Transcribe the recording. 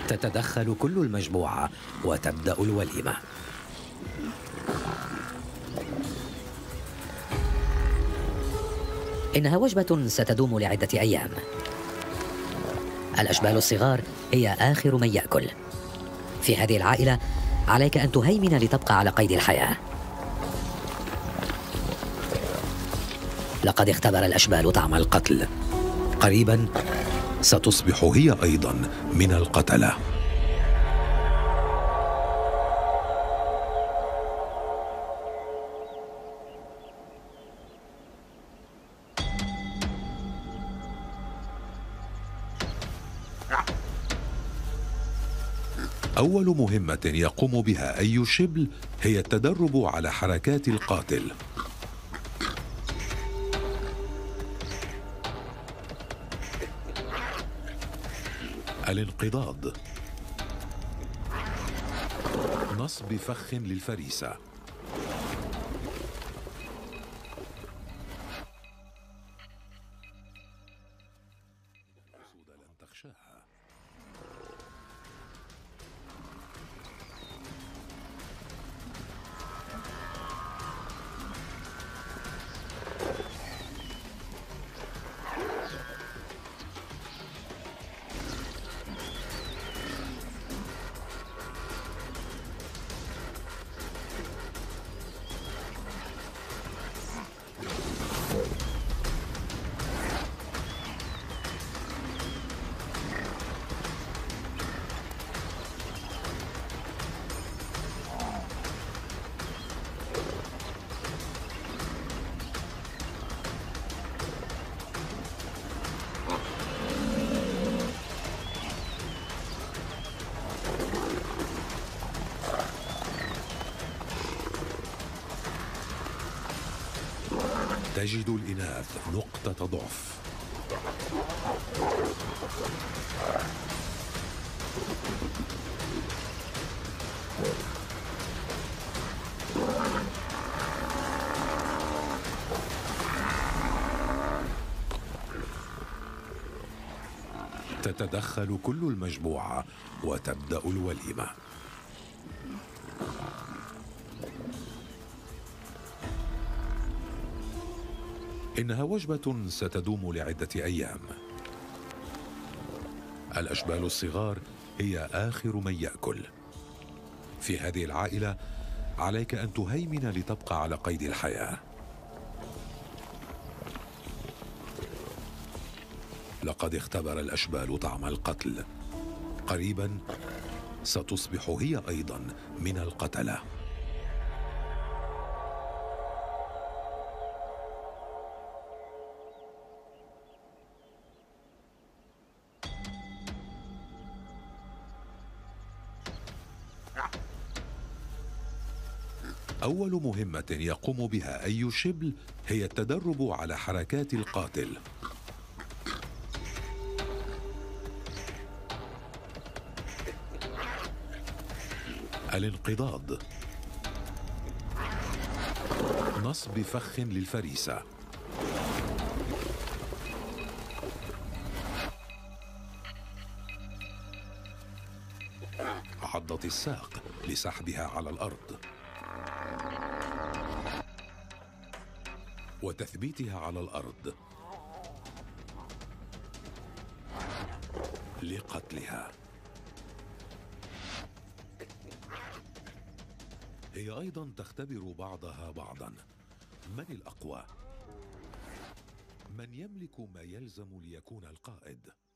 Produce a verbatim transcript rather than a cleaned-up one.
تتدخل كل المجموعة وتبدأ الوليمة. إنها وجبة ستدوم لعدة أيام. الأشبال الصغار هي آخر من يأكل. في هذه العائلة عليك أن تهيمن لتبقى على قيد الحياة. لقد اختبر الأشبال طعم القتل. قريبا ستصبح هي أيضا من القتلة. أول مهمة يقوم بها أي شبل هي التدرب على حركات القاتل. الانقضاض، نصب فخ للفريسة، الأسود لن تخشاها. تجد الإناث نقطة ضعف. تتدخل كل المجموعة وتبدأ الوليمة. إنها وجبة ستدوم لعدة أيام. الأشبال الصغار هي آخر من يأكل. في هذه العائلة عليك أن تهيمن لتبقى على قيد الحياة. لقد اختبر الأشبال طعم القتل. قريبا ستصبح هي أيضا من القتلة. أول مهمة يقوم بها أي شبل هي التدرب على حركات القاتل. الانقضاض، نصب فخ للفريسة، عضة الساق لسحبها على الأرض وتثبيتها على الأرض لقتلها. هي أيضا تختبر بعضها بعضا. من الأقوى؟ من يملك ما يلزم ليكون القائد؟